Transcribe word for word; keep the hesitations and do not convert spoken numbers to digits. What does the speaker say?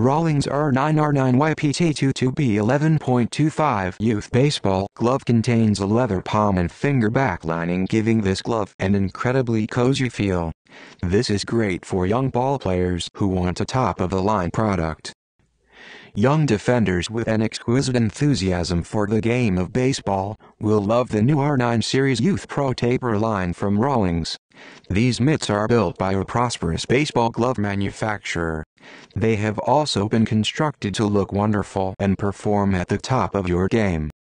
Rawlings R nine R nine Y P T two two B eleven point two five Youth Baseball Glove contains a leather palm and finger back lining, giving this glove an incredibly cozy feel. This is great for young ball players who want a top-of-the-line product. Young defenders with an exquisite enthusiasm for the game of baseball will love the new R nine Series Youth Pro Taper line from Rawlings. These mitts are built by a prosperous baseball glove manufacturer. They have also been constructed to look wonderful and perform at the top of your game.